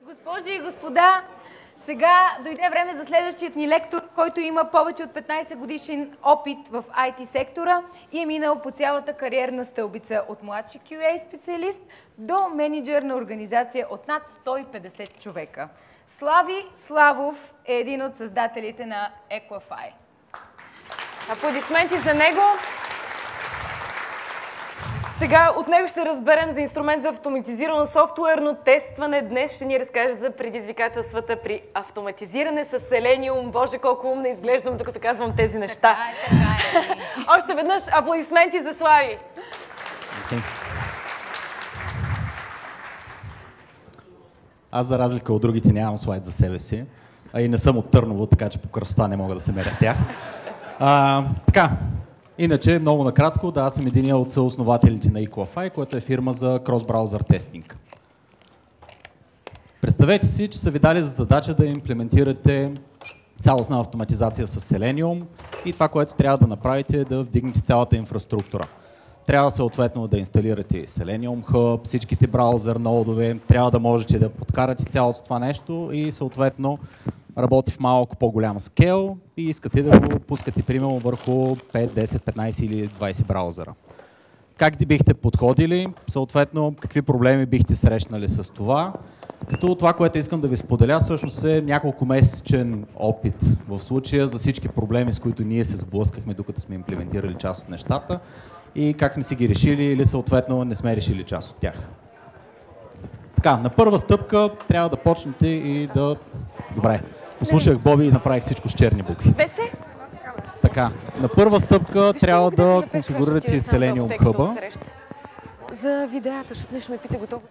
Госпожи и господа, сега дойде време за следващият ни лектор, който има повече от 15 годишен опит в IT сектора и е минал по цялата кариерна стълбица от младши QA специалист до менеджер на организация от над 150 човека. Слави Славов е един от създателите на Equify. Аплодисменти за него. Сега от него ще разберем за инструмент за автоматизирано софтуерно тестване. Днес ще ни разкаже за предизвикателствата при автоматизиране с Selenium. Боже, колко умно изглеждам, докато казвам тези неща. Така е. Още веднъж аплодисменти за Слави. Аз, за разлика от другите, нямам слайд за себе си, а и не съм от Търново, така че по красота не мога да се меря с тях. Така, иначе, много накратко, да, аз съм един от съоснователите на Equify, което е фирма за крос-браузър тестинг. Представете си, че са ви дали за задача да имплементирате цялостна автоматизация с Selenium и това, което трябва да направите е да вдигнете цялата инфраструктура. Трябва съответно да инсталирате Selenium Hub, всичките браузър нодове, трябва да можете да подкарате цялото това нещо и съответно работи в малко по-голям скейл и искате да го пускате примерно върху 5, 10, 15 или 20 браузъра. Как бихте подходили? Съответно, какви проблеми бихте срещнали с това? Като това, което искам да ви споделя, всъщност е няколко месечен опит в случая за всички проблеми, с които ние се сблъскахме, докато сме имплементирали част от нещата и как сме си ги решили или съответно не сме решили част от тях. Така, на първа стъпка трябва да почнете и да... Добре, послушах Боби и направих всичко с черни букви. Весе? Така, на първа стъпка трябва да конфигурирате Selenium Hub. За видеята, защото нещо ме пита готово.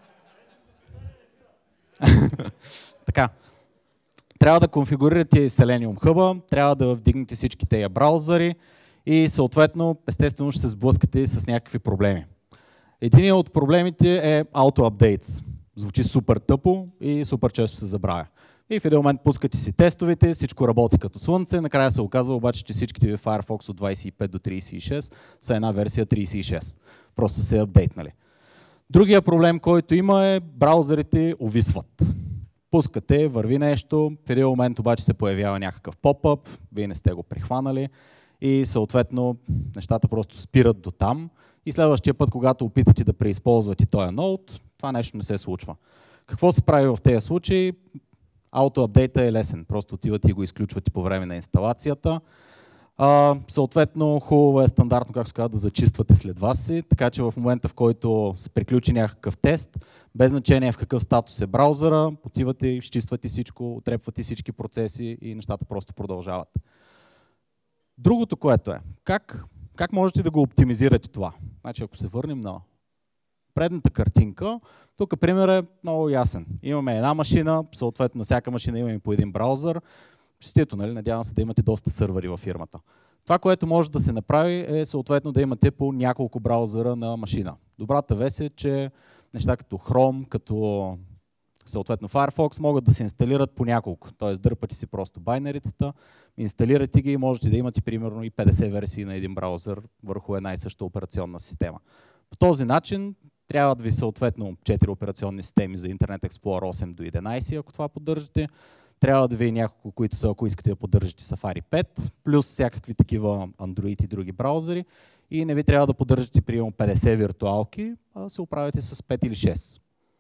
Така, трябва да конфигурирате Selenium Hub, трябва да вдигнете всички тези браузъри и съответно, естествено, ще се сблъскате с някакви проблеми. Един от проблемите е Auto-Updates. Звучи супер тъпо и супер често се забравя. И в един момент пускате си тестовете, всичко работи като слънце, накрая се оказва обаче, че всичките ви Firefox от 25 до 36 са една версия 36. Просто се апдейтнали. Другия проблем, който има е браузърите увисват. Пускате, върви нещо, в един момент обаче се появява някакъв поп-ъп, вие не сте го прихванали и съответно нещата просто спират до там. И следващия път, когато опитате да преизползвате този ноут, това нещо не се случва. Какво се прави в тези случаи? Auto-апдейта е лесен. Просто отивате и го изключвате по време на инсталацията. Съответно, хубаво е стандартно, както се казва, да зачиствате след вас си, така че в момента, в който се приключи някакъв тест, без значение в какъв статус е браузъра, отивате, изчиствате всичко, отрепвате всички процеси и нещата просто продължават. Другото, което е, как можете да го оптимизирате това? Значи, ако се върнем на предната картинка, тук пример е много ясен. Имаме една машина, съответно на всяка машина имаме по един браузър. Честито, нали? Надявам се да имате доста сървъри във фирмата. Това, което може да се направи е съответно да имате по няколко браузъра на машина. Добрата вест е, че неща като Chrome, като съответно Firefox могат да се инсталират по няколко. Т.е. дърпате си просто байнеритата, инсталирате ги и можете да имате примерно и 50 версии на един браузър върху една и съща операционна система. По този начин трябва да ви съответно 4 операционни системи за Internet Explorer 8 до 11, ако това поддържате. Трябва да ви няколко, които са, ако искате да поддържате Safari 5, плюс всякакви такива Android и други браузъри. И не ви трябва да поддържате примерно 50 виртуалки, а се оправяте с 5 или 6.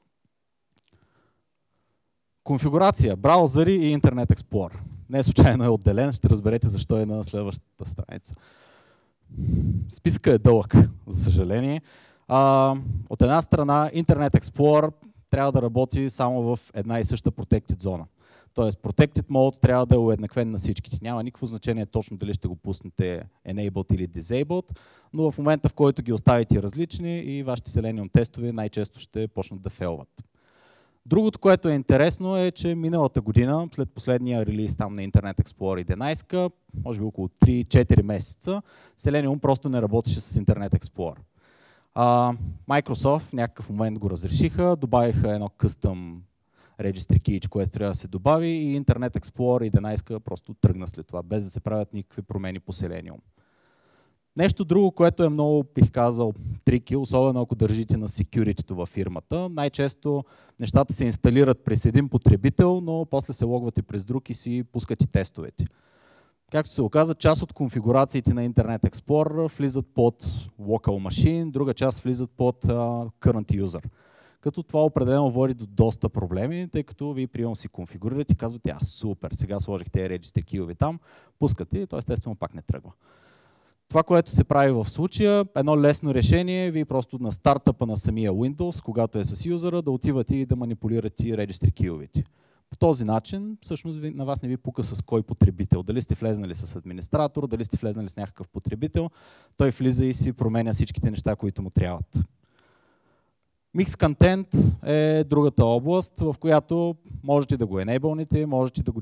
Конфигурация, браузъри и Internet Explorer. Не случайно е отделен, ще разберете защо е на следващата страница. Списъкът е дълъг, за съжаление. От една страна, Internet Explorer трябва да работи само в една и съща protected зона. Тоест, Protected Mode трябва да е уеднаквен на всичките. Няма никакво значение точно дали ще го пуснете Enabled или Disabled, но в момента, в който ги оставите различни и вашите Selenium тестове най-често ще почнат да фейлват. Другото, което е интересно е, че миналата година, след последния релиз там на Internet Explorer 11, може би около 3-4 месеца, Selenium просто не работеше с Internet Explorer. Microsoft в някакъв момент го разрешиха, добавиха едно custom registry key, което трябва да се добави и Internet Explorer 11 просто тръгна след това, без да се правят никакви промени по Selenium. Нещо друго, което е много, бих казал, трики, особено ако държите на security-то във фирмата. Най-често нещата се инсталират през един потребител, но после се логвате през друг и си пускате тестовете. Както се оказа, част от конфигурациите на Internet Explorer влизат под Local Machine, друга част влизат под Current User. Като това определено води до доста проблеми, тъй като вие приемно си конфигурирате и казвате, супер, сега сложих тези registry key-ове там, пускате и то естествено пак не тръгва. Това, което се прави в случая, едно лесно решение, вие просто на стартъпа на самия Windows, когато е с юзера, да отивате и да манипулирате registry key-овете. По този начин, всъщност на вас не ви пука с кой потребител. Дали сте влезнали с администратор, дали сте влезнали с някакъв потребител, той влиза и си променя всичките неща, които му трябват. Mix Content е другата област, в която можете да го enableните, можете да го...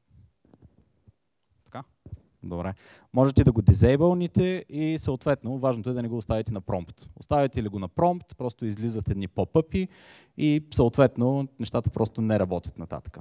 Така? Добре. Можете да го disableните и съответно важното е да не го оставите на промпт. Оставите ли го на промпт, просто излизат едни поп-ъпи и съответно нещата просто не работят нататък.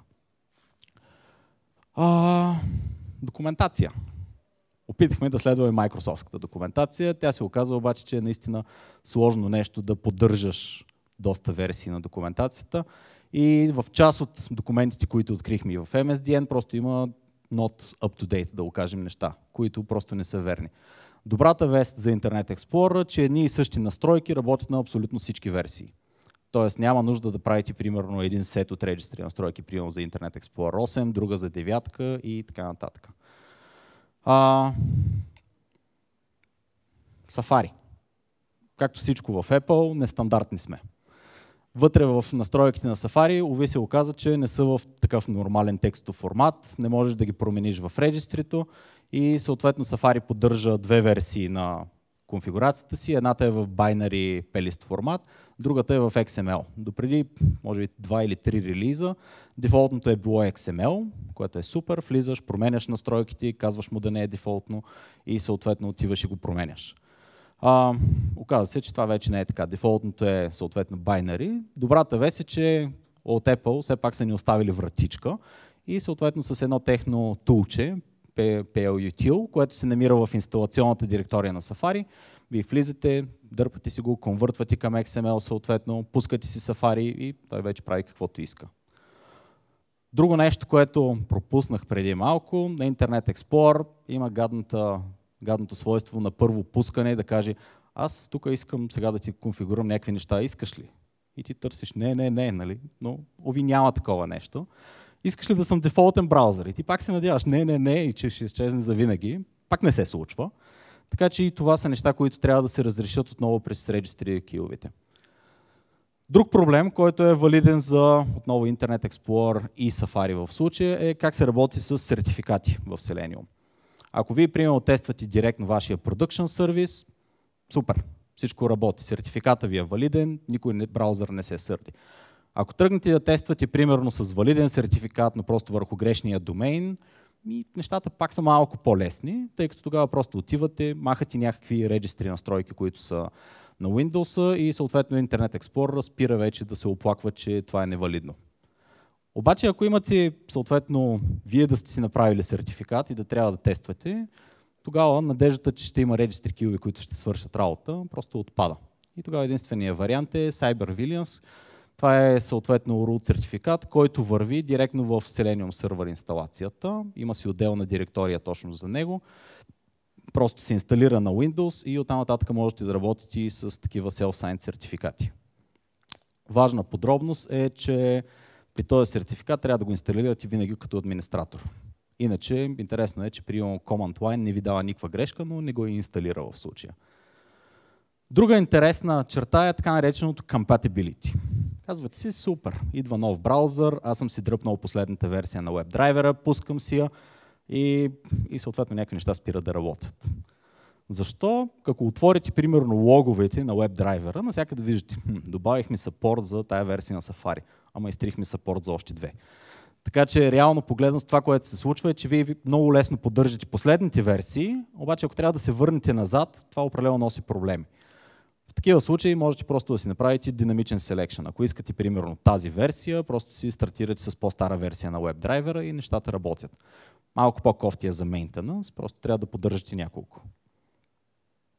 Документация. Опитахме да следваме Microsoft-ската документация. Тя се оказа обаче, че е наистина сложно нещо да поддържаш доста версии на документацията. И в част от документите, които открихме и в MSDN, просто има not up to date, да го кажем, неща, които просто не са верни. Добрата вест за Internet Explorer, че едни и същи настройки работят на абсолютно всички версии. Тоест няма нужда да правите примерно един сет от регистри настройки, примерно за Internet Explorer 8, друга за 9 и така нататък. Safari. Както всичко в Apple, нестандартни сме. Вътре в настройките на Safari, уви се оказа, че не са в такъв нормален текстов формат, не можеш да ги промениш в регистрито и съответно Safari поддържа две версии на конфигурацията си. Едната е в binary plist формат, другата е в XML. Допреди, може би, 2 или 3 релиза, дефолтното е било XML, което е супер, влизаш, променяш настройките, казваш му да не е дефолтно и съответно отиваш и го променяш. Оказва се, че това вече не е така. Дефолтното е съответно binary. Добрата вест е, че от Apple все пак са ни оставили вратичка и съответно с едно техно тулче, PLUtil, което се намира в инсталационната директория на Safari. Вие влизате, дърпате си го, конвъртвате към XML съответно, пускате си Safari и той вече прави каквото иска. Друго нещо, което пропуснах преди малко, на Internet Explorer има гадното свойство на първо пускане да каже, аз тук искам сега да ти конфигурирам някакви неща, искаш ли? И ти търсиш, не, нали? Но ови няма такова нещо. Искаш ли да съм дефолтен браузър? И ти пак се надяваш, не, и че ще изчезне завинаги. Пак не се случва. Така че и това са неща, които трябва да се разрешат отново през registry key-овете. Друг проблем, който е валиден за отново Internet Explorer и Safari в случая, е как се работи с сертификати в Selenium. Ако вие, примерно, тествате директно вашия production сервис, супер, всичко работи, сертификата ви е валиден, никой браузър не се сърди. Ако тръгнете да тествате, примерно, с валиден сертификат, но просто върху грешния домейн, нещата пак са малко по-лесни, тъй като тогава просто отивате, махате някакви регистри настройки, които са на Windows и съответно Internet Explorer спира вече да се оплаква, че това е невалидно. Обаче, ако имате, съответно, вие да сте си направили сертификат и да трябва да тествате, тогава надеждата, че ще има registry key-ове, които ще свършат работа, просто отпада. И тогава единственият вариант е CyberVilliance. Това е съответно root сертификат, който върви директно в Selenium сервер инсталацията. Има си отделна директория точно за него. Просто се инсталира на Windows и оттам нататък можете да работите и с такива self-signed сертификати. Важна подробност е, че при този сертификат трябва да го инсталирате винаги като администратор. Иначе, интересно е, че при Command Line не ви дава никаква грешка, но не го е инсталирал в случая. Друга интересна черта е така нареченото compatibility. Казвате си, супер, идва нов браузър, аз съм си дръпнал последната версия на WebDriver, пускам си я и съответно някакви неща спират да работят. Защо? Ако отворите примерно логовете на WebDriver, навсякъде виждате, добавихме съпорт за тая версия на Safari, ама изтрихме съпорт за още две. Така че реално погледнато това, което се случва е, че вие много лесно поддържате последните версии, обаче ако трябва да се върнете назад, това определено носи проблеми. В такива случаи можете просто да си направите динамичен selection. Ако искате примерно тази версия, просто си стартирате с по-стара версия на WebDriver и нещата работят. Малко по-кофти е за maintenance, просто трябва да поддържате няколко.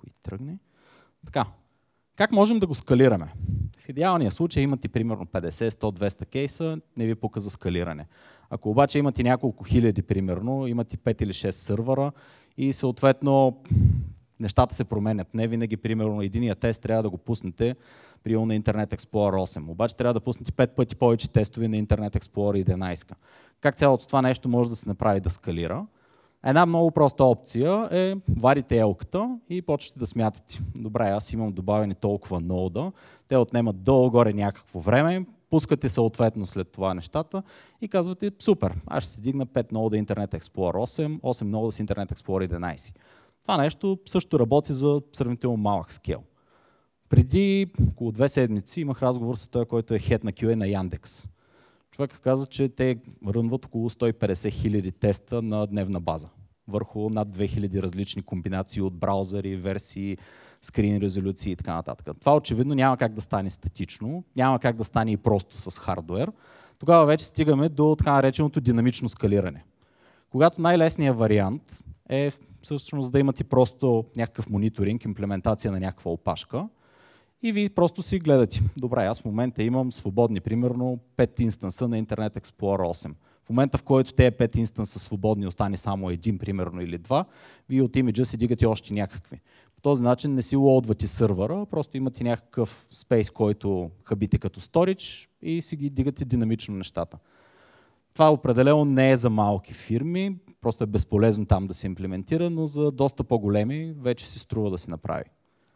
Ако и тръгне. Така. Как можем да го скалираме? В идеалния случай имате примерно 50, 100, 200 кейса, не ви пука за скалиране. Ако обаче имате няколко хиляди, примерно, имате 5 или 6 сървъра и съответно нещата се променят. Не винаги, примерно, единия тест трябва да го пуснете при на Internet Explorer 8. Обаче трябва да пуснете 5 пъти повече тестове на Internet Explorer 11. Как цялото това нещо може да се направи да скалира? Една много проста опция е вадите елката и почвате да смятате. Добре, аз имам добавени толкова нода, те отнемат долу-горе някакво време, пускате съответно след това нещата и казвате, супер, аз ще си дигна 5 нода Internet Explorer 8, 8 нода с Internet Explorer 11. Това нещо също работи за сравнително малък скел. Преди около 2 седмици имах разговор с той, който е хед на QA на Яндекс. Човек каза, че те рънват около 150 хиляди теста на дневна база върху над 2000 различни комбинации от браузъри, версии, скрин резолюции и така нататък. Това очевидно няма как да стане статично, няма как да стане и просто с хардуер. Тогава вече стигаме до така нареченото динамично скалиране. Когато най-лесният вариант е всъщност да имате просто някакъв мониторинг, имплементация на някаква опашка, и вие просто си гледате. Добре, аз в момента имам свободни, примерно 5 инстанса на Internet Explorer 8. В момента, в който тези 5 инстанса свободни, остане само един, примерно, или два, вие от имиджа си дигате още някакви. По този начин не си лоудвате сървъра, просто имате някакъв спейс, който хабите като storage и си ги дигате динамично нещата. Това определено не е за малки фирми, просто е безполезно там да се имплементира, но за доста по-големи вече си струва да се направи.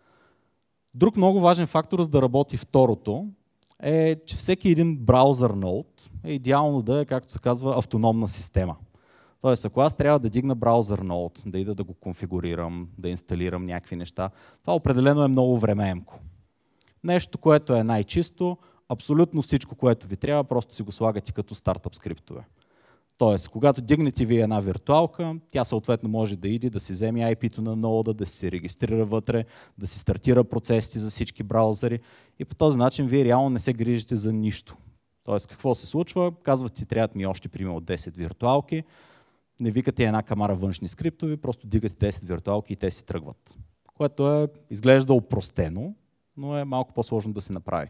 Друг много важен фактор, за да работи второто, е, че всеки един браузър ноут е идеално да е, както се казва, автономна система. Тоест, ако аз трябва да дигна браузър ноут, да ида да го конфигурирам, да инсталирам някакви неща, това определено е много времеемко. Нещо, което е най-чисто, абсолютно всичко, което ви трябва, просто си го слагате като стартъп скриптове. Тоест, когато дигнете ви една виртуалка, тя съответно може да иде да си вземе IP-то на нода, да се регистрира вътре, да си стартира процесите за всички браузъри и по този начин вие реално не се грижите за нищо. Тоест, какво се случва? Казвате, трябват ми още примерно 10 виртуалки, не викате една камара външни скриптови, просто дигате 10 виртуалки и те си тръгват. Което изглежда опростено, но е малко по-сложно да се направи.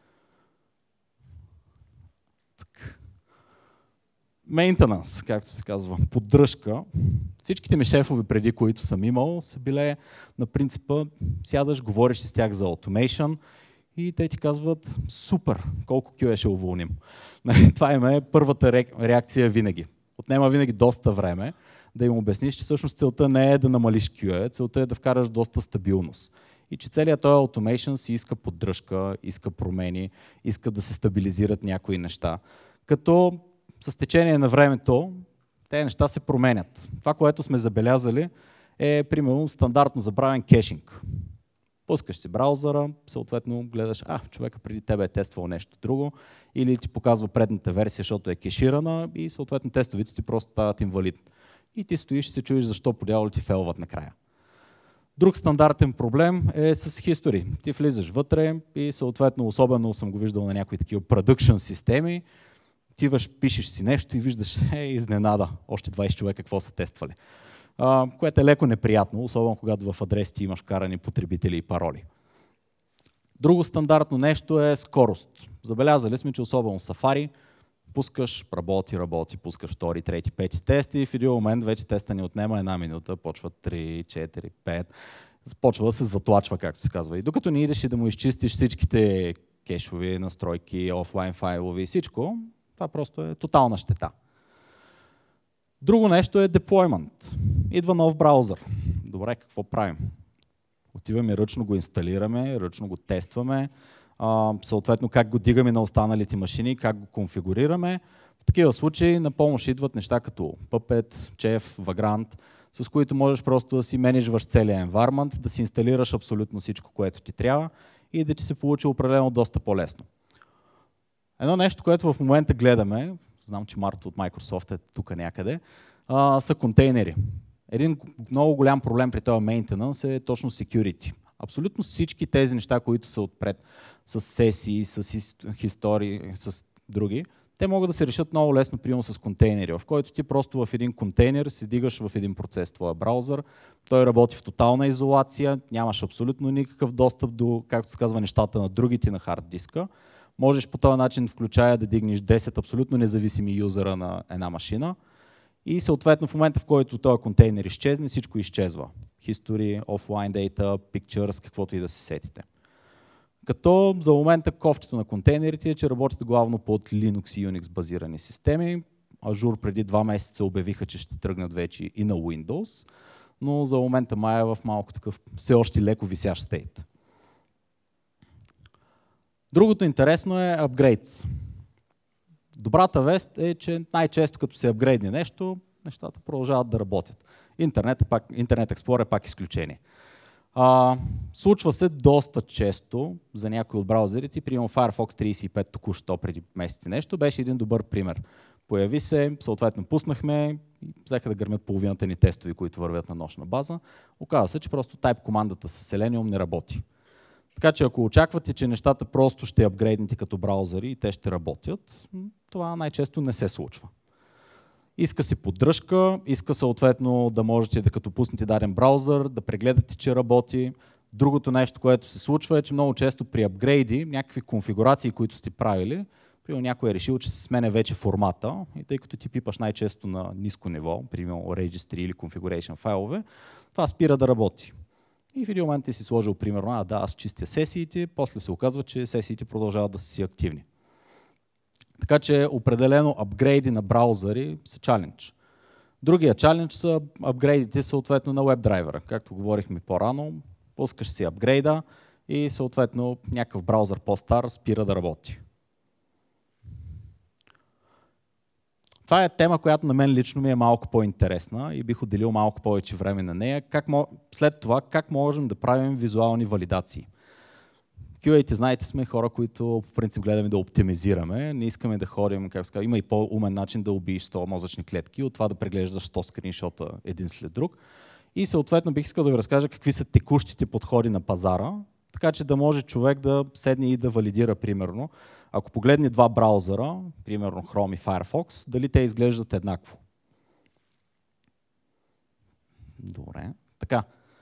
Мейнтенанс, както се казва, поддръжка. Всичките ми шефове преди, които съм имал, са били на принципа, сядаш, говориш с тях за automation и те ти казват, супер, колко QA ще уволним. Това им е първата реакция винаги. Отнема винаги доста време да им обясниш, че всъщност целта не е да намалиш QA, целта е да вкараш доста стабилност. И че целият този automation си иска поддръжка, иска промени, иска да се стабилизират някои неща. Като с течение на времето тези неща се променят. Това, което сме забелязали, е примерно стандартно забравен кешинг. Пускаш си браузъра, съответно гледаш, човека преди тебе е тествал нещо друго, или ти показва предната версия, защото е кеширана и съответно тестовите ти просто стават инвалид. И ти стоиш и се чуеш защо по дявол ти фейлват накрая. Друг стандартен проблем е с history. Ти влизаш вътре и съответно, особено съм го виждал на някои такива production системи, отиваш, пишеш си нещо и виждаш, изненада, още 20 човека какво са тествали. Което е леко неприятно, особено когато в адресите имаш вкарани потребители и пароли. Друго стандартно нещо е скорост. Забелязали сме, че особено Safari, пускаш, работи, пускаш втори, трети, пети тести и в един момент вече теста ни отнема 1 минута, почва 3, 4, 5, започва да се затлачва, както се казва. И докато не идеш и да му изчистиш всичките кешови настройки, офлайн файлови и всичко, това просто е тотална щета. Друго нещо е deployment. Идва нов браузър. Добре, какво правим? Отиваме, ръчно го инсталираме, ръчно го тестваме, съответно как го дигаме на останалите машини, как го конфигурираме. В такива случаи на помощ идват неща като Puppet, Chef, Vagrant, с които можеш просто да си менеджваш целия environment, да си инсталираш абсолютно всичко, което ти трябва и да ти се получи определено доста по-лесно. Едно нещо, което в момента гледаме, знам, че Марта от Microsoft е тук някъде, са контейнери. Един много голям проблем при този maintenance е точно security. Абсолютно всички тези неща, които са отпред, с сесии, с истории, с други, Те могат да се решат много лесно, примерно с контейнери, в който ти просто в един контейнер си дигаш в един процес твоя браузър, той работи в тотална изолация, нямаш абсолютно никакъв достъп до, както се казва, нещата на другите на хард диска. Можеш по този начин, включая да дигнеш 10 абсолютно независими юзера на една машина и съответно в момента, в който този контейнер изчезне, всичко изчезва. History, offline data, pictures, каквото и да се сетите. Като за момента кофтито на контейнерите е, че работят главно под Linux и Unix базирани системи. Azure преди 2 месеца обявиха, че ще тръгнат вече и на Windows, но за момента май е в малко такъв все още леко висящ стейт. Другото интересно е upgrades. Добрата вест е, че най-често като се апгрейдне нещо, нещата продължават да работят. Интернет Explorer е пак изключение. Случва се доста често за някои от браузерите. Примерно Firefox 35 току-що преди месеци нещо беше един добър пример. Появи се, съответно пуснахме и взеха да гърмят половината ни тестови, които вървят на нощна база. Оказва се, че просто type командата с Selenium не работи. Така че ако очаквате, че нещата просто ще апгрейднете като браузъри и те ще работят, това най-често не се случва. Иска се поддръжка, иска съответно да можете да като пуснете даден браузър, да прегледате, че работи. Другото нещо, което се случва е, че много често при апгрейди, някакви конфигурации, които сте правили, примерно някой е решил, че се сменя вече формата и тъй като ти пипаш най-често на ниско ниво, примерно registry или configuration файлове, това спира да работи. И в един момент ти си сложил примерно, да, аз чистя сесиите, после се оказва, че сесиите продължават да са си активни. Така че определено апгрейди на браузъри са чалендж. Другия чалендж са апгрейдите съответно на WebDriver. Както говорихме по-рано, пускаш си апгрейда и съответно някакъв браузър по-стар спира да работи. Това е тема, която на мен лично ми е малко по-интересна и бих отделил малко повече време на нея. След това, как можем да правим визуални валидации? QA-те, знаете, сме хора, които по принцип гледаме да оптимизираме. Не искаме да ходим, как сказал, има и по-умен начин да убиеш 100 мозъчни клетки, от това да преглеждаш 100 скриншота един след друг. И съответно бих искал да ви разкажа какви са текущите подходи на пазара, така че да може човек да седне и да валидира, примерно, ако погледне два браузъра, примерно Chrome и Firefox, дали те изглеждат еднакво. Добре, така.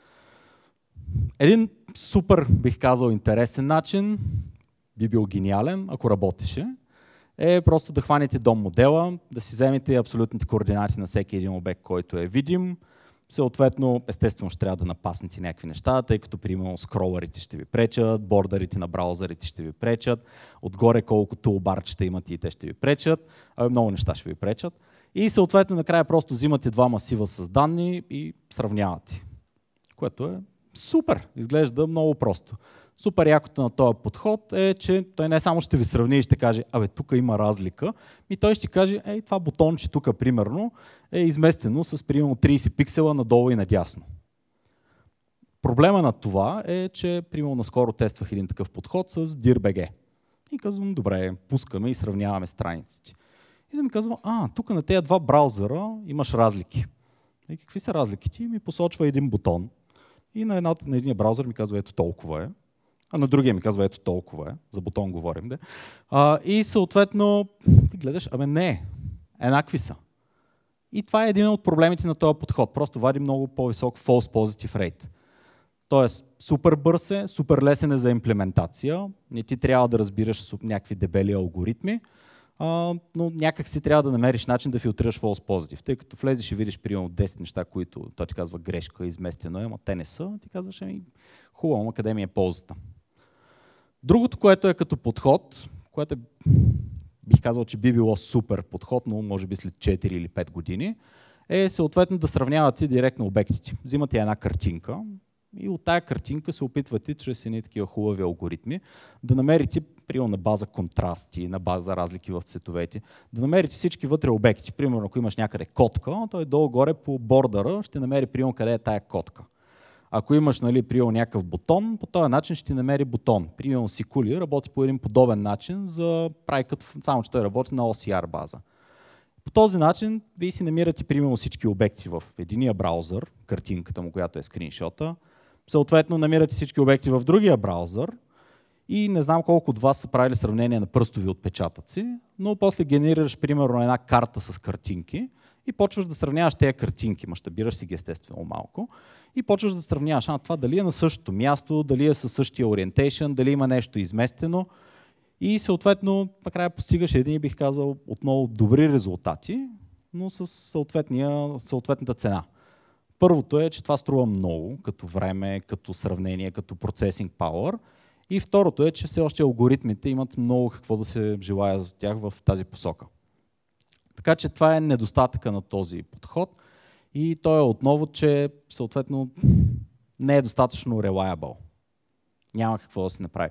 Един супер, бих казал, интересен начин, би бил гениален, ако работеше, е просто да хванете DOM модела, да си вземете абсолютните координати на всеки един обект, който е видим. Съответно, естествено ще трябва да напаснете някакви неща, тъй като примерно скролърите ще ви пречат, бордерите на браузърите ще ви пречат, отгоре колко тулбарчета имате и те ще ви пречат, много неща ще ви пречат. И съответно накрая просто взимате два масива с данни и сравнявате. Което е супер, изглежда много просто. Супер якото на този подход е, че той не само ще ви сравни и ще каже, тук има разлика, и той ще каже, това бутонче тук примерно е изместено с примерно 30 пиксела надолу и надясно. Проблема на това е, че примерно наскоро тествах един такъв подход с dir.bg. И казвам, добре, пускаме и сравняваме страниците. И да ми казвам, тук на тези два браузъра имаш разлики. И какви са разликите? И ми посочва един бутон. И на един браузър ми казва, ето толкова е. А на другия ми казва, ето толкова е. За бутон говорим. И съответно ти гледаш, не, еднакви са. И това е един от проблемите на този подход. Просто вади много по-висок false positive rate. Тоест, супер бърз е, супер лесен е за имплементация. Не ти трябва да разбираш някакви дебели алгоритми, но някак си трябва да намериш начин да филтрираш false positive. Тъй като влезеш и видиш примерно 10 неща, които той ти казва грешка, изместено е, но те не са, ти казваш, хубаво, къде ми е ползата. Другото, което е като подход, което бих казал, че би било супер подход, но може би след 4 или 5 години, е съответно да сравнявате директно обектите. Взимате една картинка и от тая картинка се опитвате чрез едни такива хубави алгоритми да намерите, примерно на база контрасти, на база разлики в цветовете, да намерите всички вътре обекти. Примерно, ако имаш някъде котка, той долу-горе по бордъра ще намери примерно къде е тая котка. Ако имаш, примерно, някакъв бутон, по този начин ще намери бутон. Примерно Сикули работи по един подобен начин, само че той работи на OCR база. По този начин вие си намирате примерно всички обекти в единия браузър, картинката му, която е скриншота. Съответно намирате всички обекти в другия браузър И не знам колко от вас са правили сравнение на пръстови отпечатъци, но после генерираш примерно една карта с картинки и почваш да сравняваш тези картинки, мащабираш си ги естествено малко, и почваш да сравняваш това дали е на същото място, дали е със същия ориентейшън, дали има нещо изместено и съответно накрая постигаш един, бих казал, отново добри резултати, но с съответната цена. Първото е, че това струва много, като време, като сравнение, като процесинг power. И второто е, че все още алгоритмите имат много какво да се желая за тях в тази посока. Така че това е недостатъка на този подход и то е отново, че съответно не е достатъчно reliable. Няма какво да се направи.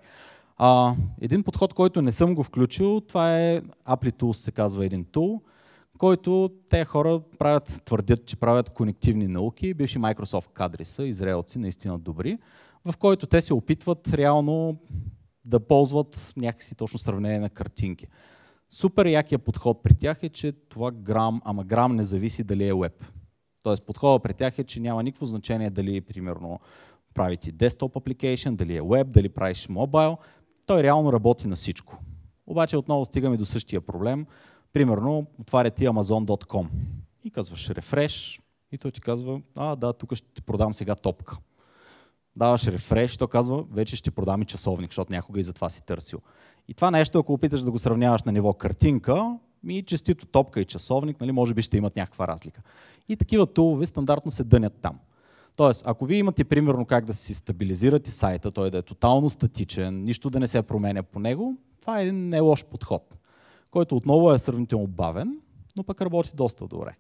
Един подход, който не съм го включил, това е ApplyTools, се казва един тул, който тези хора твърдят, че правят конективни науки, бивши Microsoft кадри са, израелци, наистина добри, в който те се опитват реално да ползват някакси точно сравнение на картинки. Супер якия подход при тях е, че това грам не зависи дали е веб. Тоест подходът при тях е, че няма никакво значение дали примерно правите desktop application, дали е веб, дали правиш мобайл. Той реално работи на всичко. Обаче отново стигаме до същия проблем. Примерно отваряте amazon.com и казваш рефреш и той ти казва, да, тук ще ти продам сега топка. Даваш рефреш, то казва, вече ще продам и часовник, защото някога и за това си търсил. И това нещо, ако опиташ да го сравняваш на ниво картинка, честито топка и часовник, нали, може би ще имат някаква разлика. И такива тулове стандартно се дънят там. Тоест, ако вие имате примерно как да си стабилизирате сайта, той да е тотално статичен, нищо да не се променя по него, това е един не лош подход, който отново е сравнително бавен, но пък работи доста добре.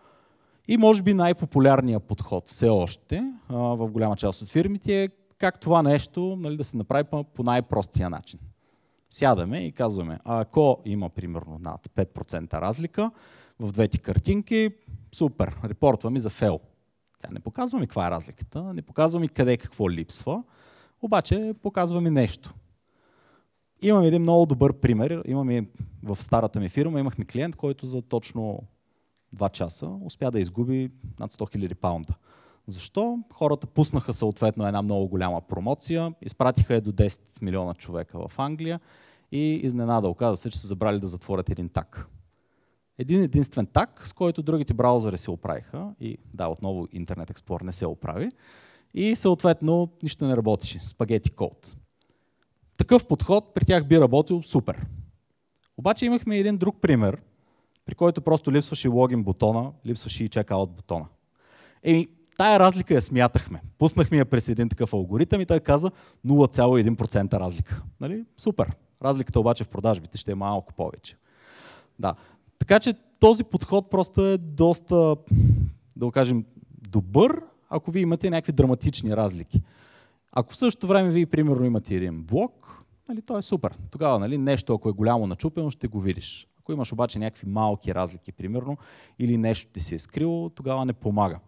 И може би най-популярният подход все още в голяма част от фирмите е как това нещо, нали, да се направи по най-простия начин. Сядаме и казваме, ако има примерно над 5% разлика в двете картинки, супер, репортва ми за фейл. Тя не показва ми каква е разликата, не показва ми къде какво липсва, обаче показва ми нещо. Имам един много добър пример. В старата ми фирма имахме клиент, който за точно 2 часа успя да изгуби над 100 000 паунда. Защо? Хората пуснаха съответно една много голяма промоция, изпратиха я до 10 милиона човека в Англия и изненада оказа се, че са забрали да затворят един таг. Един единствен таг, с който другите браузъри се оправиха и да, отново Internet Explorer не се оправи и съответно нищо не работеше. Спагети код. Такъв подход при тях би работил супер. Обаче имахме един друг пример, при който просто липсваше логин бутона, липсваше и чекаут бутона. Тая разлика я смятахме. Пуснахме я през един такъв алгоритъм и той каза 0,1% разлика. Нали? Супер. Разликата обаче в продажбите ще е малко повече. Да. Така че този подход просто е доста, да го кажем, добър, ако вие имате някакви драматични разлики. Ако в същото време вие примерно имате един блок, нали, то е супер. Тогава нали, нещо, ако е голямо начупено, ще го видиш. Ако имаш обаче някакви малки разлики, примерно, или нещо ти се е скрило, тогава не помага.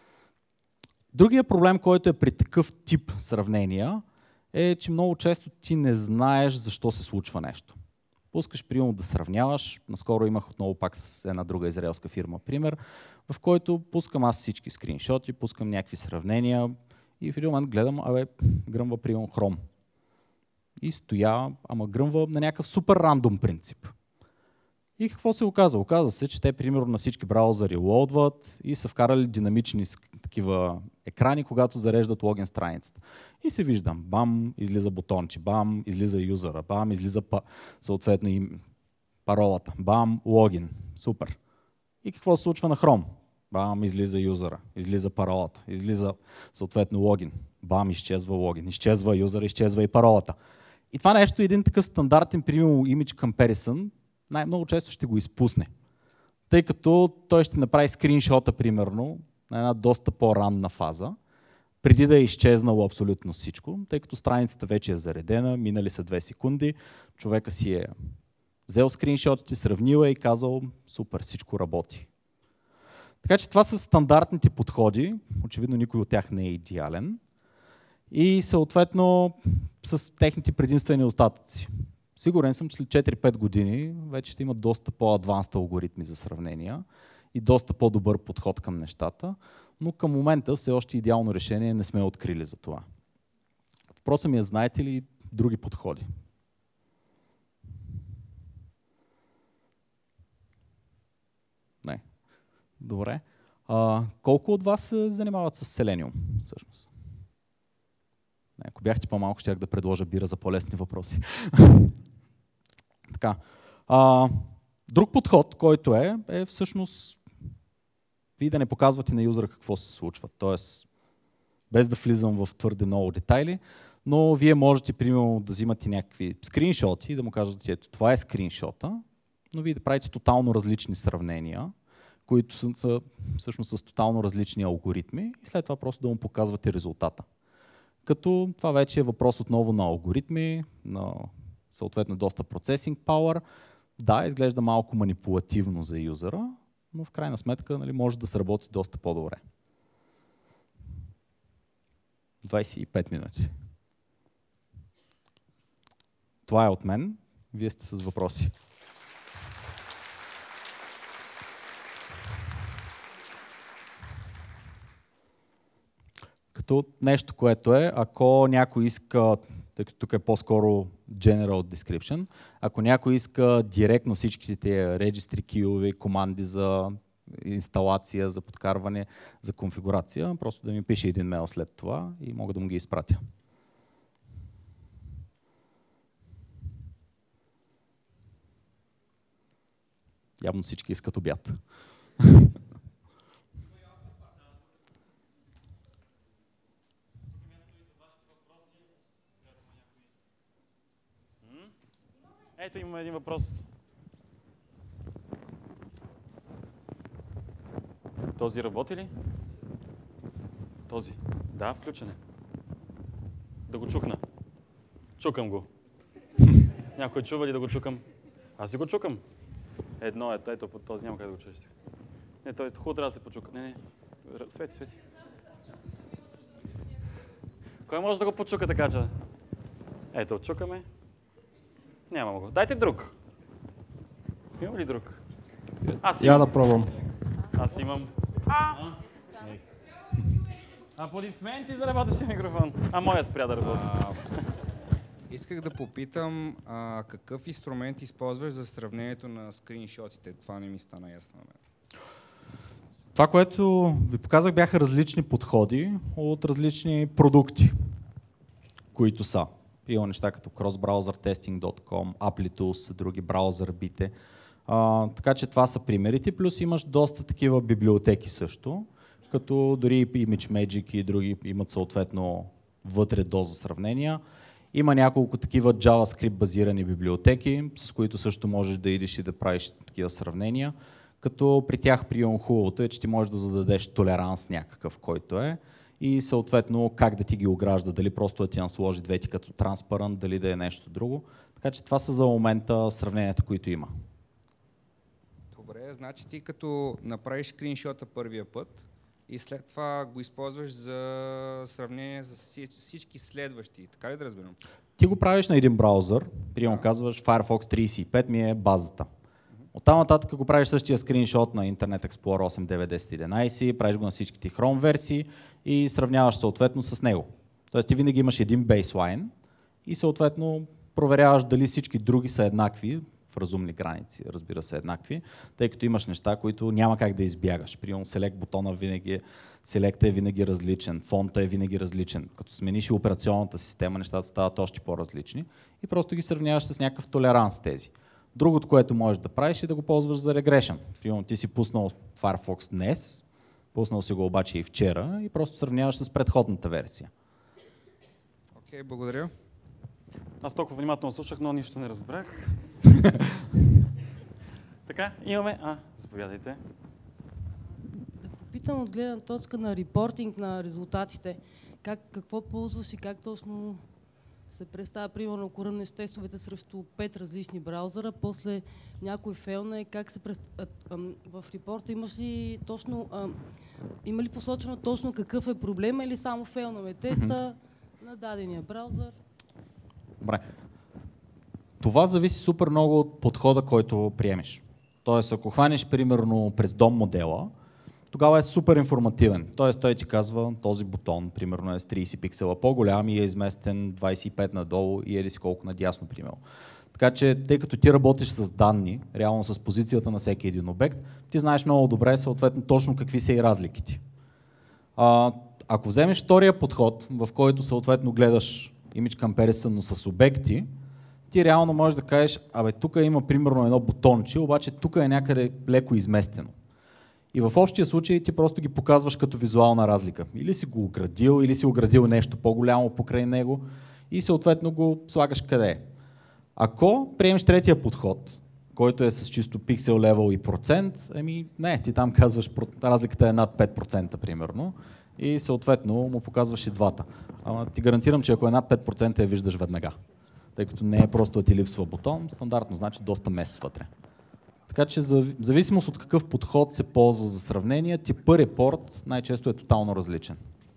Другия проблем, който е при такъв тип сравнения, е, че много често ти не знаеш защо се случва нещо. Пускаш примерно да сравняваш. Наскоро имах отново пак с една друга израелска фирма пример, в който пускам аз всички скриншоти, пускам някакви сравнения и в един момент гледам, гръмва примерно Chrome. И стоя, гръмва на някакъв супер рандом принцип. И какво се оказа? Оказа се, че те примерно на всички браузъри лоудват и са вкарали динамични такива екрани, когато зареждат логин страницата. И се виждам, бам, излиза бутонче, бам, излиза юзера, бам, излиза съответно и паролата, бам, логин, супер. И какво се случва на Chrome? Бам, излиза юзера, излиза паролата, излиза съответно логин, бам, изчезва логин, изчезва юзера, изчезва и паролата. И това нещо е един такъв стандартен, примерно, image comparison, най-много често ще го изпусне. Тъй като той ще направи скриншота, примерно, на една доста по-ранна фаза, преди да е изчезнало абсолютно всичко, тъй като страницата вече е заредена, минали са 2 секунди, човека си е взел скриншотите, сравнил и казал, супер, всичко работи. Така че това са стандартните подходи, очевидно никой от тях не е идеален и съответно с техните предимства и недостатъци. Сигурен съм, че след 4-5 години вече ще имат доста по-адванст алгоритми за сравнения и доста по-добър подход към нещата, но към момента все още идеално решение не сме открили за това. Въпросът ми е, знаете ли други подходи. Не. Добре. Колко от вас се занимават с Selenium, всъщност? Не, ако бяхте по-малко, щях да предложа бира за по-лесни въпроси. Така. Друг подход, който е всъщност вие да не показвате на юзера какво се случва. Тоест, без да влизам в твърде много детайли, но вие можете, примерно, да взимате някакви скриншоти и да му кажете, ето, това е скриншота, но вие да правите тотално различни сравнения, които са всъщност с тотално различни алгоритми и след това просто да му показвате резултата. Като това вече е въпрос отново на алгоритми, на съответно доста процесинг power. Да, изглежда малко манипулативно за юзера, но в крайна сметка, нали, може да се работи доста по-добре. 25 минути. Това е от мен. Вие сте с въпроси. Като нещо, което е, ако някой иска, тъй като тук е по-скоро general description, ако някой иска директно всичките тези registry queue, команди за инсталация, за подкарване, за конфигурация, просто да ми пише един мейл след това и мога да му ги изпратя. Явно всички искат обяд. Ето имаме един въпрос. Този работи ли? Този. Да, включен е. Да го чукна. Чукам го. Някой чува ли да го чукам? Аз си го чукам. Едно е, ето под този, няма как да го чуеш сега. Не, той хубаво трябва да се почука. Не. Свети, свети. Кой може да го почука така, че? Ето, чукаме. Няма го. Дайте друг. Има ли друг? Аз имам. Я да пробвам. Аз имам. Аплодисменти за работещия микрофон. Моя спря да работи. Исках да попитам какъв инструмент използваш за сравнението на скриншотите. Това не ми стана ясно. Това, което ви показах, бяха различни подходи от различни продукти, които са. Има неща като crossbrowsertesting.com, Applitools, други браузърбите. Така че това са примерите, плюс имаш доста такива библиотеки също, като дори ImageMagick и други имат съответно вътре доза сравнения. Има няколко такива JavaScript базирани библиотеки, с които също можеш да идиш и да правиш такива сравнения, като при тях прием хубавото е, че ти можеш да зададеш толеранс някакъв, който е, и съответно как да ти ги огражда, дали просто да ти насложи двете като транспарант, дали да е нещо друго. Така че това са за момента сравненията, които има. Добре, значи ти като направиш скриншота първия път и след това го използваш за сравнение с всички следващи, така ли да разберем? Ти го правиш на един браузър, примерно казваш Firefox 35 ми е базата. Оттам нататък го правиш същия скриншот на Internet Explorer 8, 9, 10, 11, правиш го на всичките Chrome версии и сравняваш съответно с него. Тоест ти винаги имаш един бейслайн и съответно проверяваш дали всички други са еднакви, в разумни граници, разбира се, еднакви, тъй като имаш неща, които няма как да избягаш. Примерно Select бутона винаги, Select е винаги различен, фонта е винаги различен. Като смениш и операционната система, нещата стават още по-различни и просто ги сравняваш с някакъв толеранс тези. Другото, което можеш да правиш, е да го ползваш за регрешен. Примерно ти си пуснал Firefox днес, пуснал си го обаче и вчера и просто сравняваш с предходната версия. Окей, благодаря. Аз толкова внимателно слушах, но нищо не разбрах. Така, имаме... заповядайте. Да попитам от гледна точка на репортинг на резултатите. Какво ползваш и как точно се представя, примерно, ако ръмнеш тестовете срещу 5 различни браузъра, после някой фейлне, как се в репорта имаш ли точно, има ли посочено точно какъв е проблема или само фейлнаме теста на дадения браузър? Добре. Това зависи супер много от подхода, който приемеш. Тоест, ако хванеш примерно през DOM модела тогава е супер информативен. Тоест той ти казва, този бутон, примерно е с 30 пиксела по-голям и е изместен 25 надолу и еди си колко надясно, примерно. Така че, тъй като ти работиш с данни, реално с позицията на всеки един обект, ти знаеш много добре съответно точно какви са и разликите. Ако вземеш втория подход, в който съответно гледаш image comparison, но с обекти, ти реално можеш да кажеш, тук има примерно едно бутонче, обаче тук е някъде леко изместено. И в общия случай ти просто ги показваш като визуална разлика. Или си го оградил, или си оградил нещо по-голямо покрай него и съответно го слагаш къде е. Ако приемеш третия подход, който е с чисто пиксел левел и процент, не, ти там казваш, разликата е над 5% примерно и съответно му показваш и двата. Ама ти гарантирам, че ако е над 5% я виждаш веднага. Тъй като не е просто да ти липсва бутон, стандартно значи доста мес вътре. Така че в зависимост от какъв подход се ползва за сравнение, типът репорт най-често е тотално различен.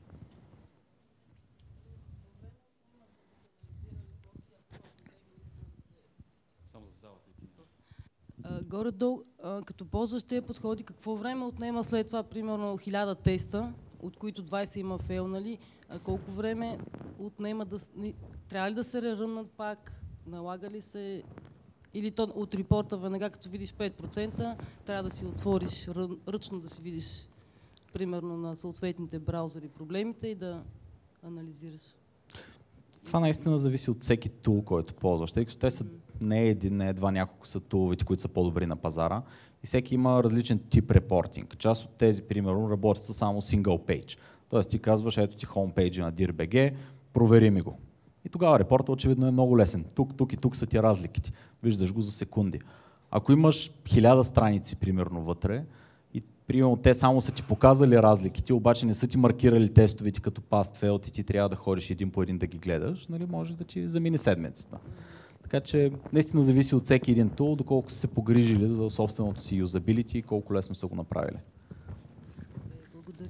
Горе-долу, като ползваш тези подходи, какво време отнема след това, примерно 1000 теста, от които 20 има фейлнали, колко време отнема трябва ли да се реръннат пак, налага ли се, или то от репорта веднага като видиш 5%, трябва да си отвориш ръчно да си видиш примерно на съответните браузъри проблемите и да анализираш? Това наистина зависи от всеки тул, който ползваш, тъй като те са не един, не два, няколко са туловете, които са по-добри на пазара и всеки има различен тип репортинг. Част от тези, примерно, работят са само single page. Тоест ти казваш, ето ти homepage на DIR.BG, провери ми го. И тогава репорта очевидно е много лесен. Тук и тук са ти разликите. Виждаш го за секунди. Ако имаш 1000 страници, примерно, вътре, и примерно те само са ти показали разликите, обаче не са ти маркирали тестовете като past failed и ти трябва да ходиш един по един да ги гледаш, нали, може да ти замине седмицата. Така че наистина зависи от всеки един тул, доколко са се погрижили за собственото си юзабилити и колко лесно са го направили. Благодаря.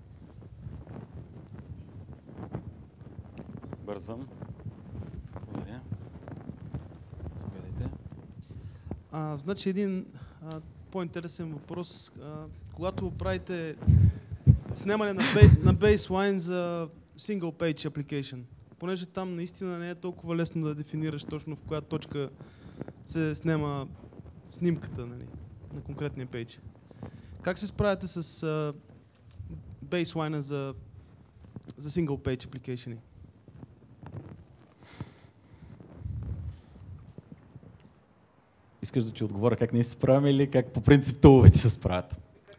Бързам. Благодаря. Заповядайте. Значи един по-интересен въпрос. Когато правите снимане на бейслайн за single page application, понеже там наистина не е толкова лесно да дефинираш точно в коя точка се снема снимката, нали, на конкретния пейдж. Как се справяте с бейслайна за single page application? Искаш да ти отговоря как ние се справяме или как по принцип туловете се справят?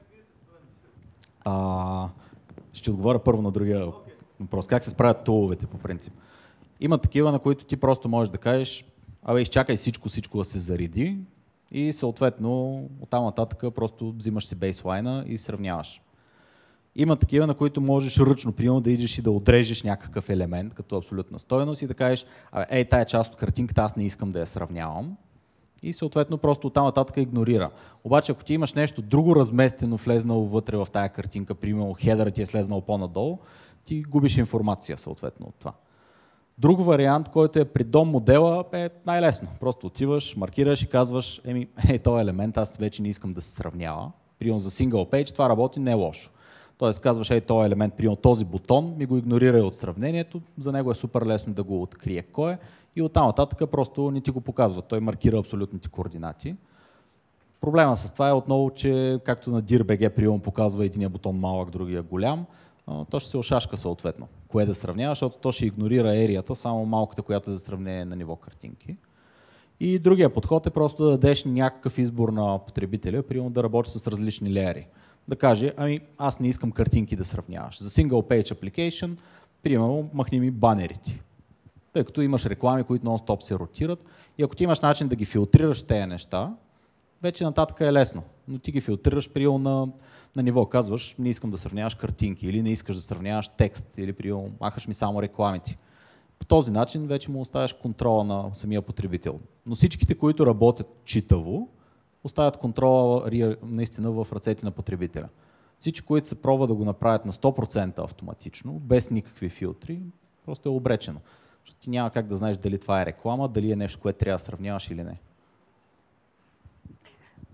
Ще отговоря първо на другия въпрос. Как се справят туловете по принцип? Има такива, на които ти просто можеш да кажеш, изчакай всичко да се зареди и съответно оттам нататък просто взимаш си бейслайна и сравняваш. Има такива, на които можеш ръчно, примерно, да идеш и да отрежеш някакъв елемент като абсолютна стойност и да кажеш, тая част от картинката аз не искам да я сравнявам. И съответно просто оттам нататък игнорира. Обаче ако ти имаш нещо друго разместено, влезнало вътре в тая картинка, примерно хедърът ти е слезнал по-надолу, ти губиш информация съответно от това. Друг вариант, който е при DOM модела, е най-лесно. Просто отиваш, маркираш и казваш, този елемент аз вече не искам да се сравнява. Примерно за single page това работи не е лошо. Тоест казваш, този елемент, примерно този бутон, ми го игнорирай от сравнението, за него е супер лесно да го открие кой е и оттам нататък просто не ти го показва. Той маркира абсолютните координати. Проблема с това е отново, че както на DIR.BG примерно показва единия бутон малък, другия голям, то ще се ошашка съответно. Кое да сравнява, защото то ще игнорира ерията, само малката, която е за сравнение на ниво картинки. И другия подход е просто да дадеш някакъв избор на потребителя, примерно да работи с различни леери. Да каже, аз не искам картинки да сравняваш. За single page application, примерно, махни ми банерите. Тъй като имаш реклами, които нон-стоп се ротират и ако ти имаш начин да ги филтрираш тези неща, вече нататък е лесно. Но ти ги филтрираш примерно на ниво. Казваш, не искам да сравняваш картинки или не искаш да сравняваш текст или примерно махаш ми само рекламите. По този начин вече му оставяш контрола на самия потребител. Но всичките, които работят читаво, оставят контрола наистина в ръцете на потребителя. Всички, които се пробват да го направят на 100% автоматично, без никакви филтри, просто е обречено. Защото ти няма как да знаеш дали това е реклама, дали е нещо, което трябва да сравняваш или не.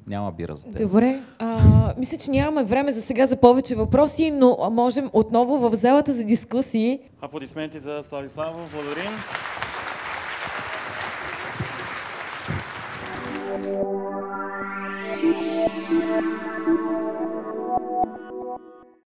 няма бира за теб. Добре. Мисля, че нямаме време за сега за повече въпроси, но можем отново в залата за дискусии. Аплодисменти за Славиславов. Благодарим.